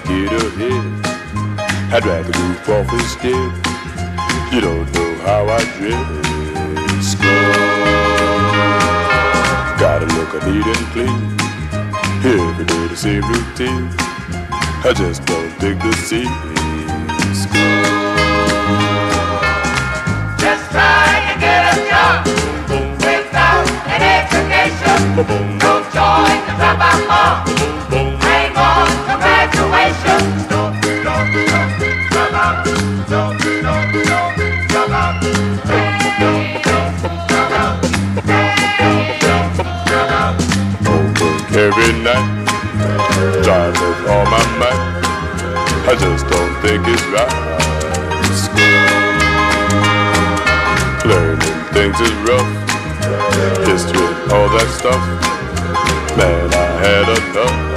get ahead. I'd rather goof off instead. You don't know how I dress. School. Gotta look neat and clean. Every day the same routine. I just don't dig the scene. Just try and get a job without an education. No choice to drop out home. Hang on to graduation. Drop out. Every night, trying with all my might. I just don't think it's right. Learning things is rough. History, all that stuff. Man, I had enough.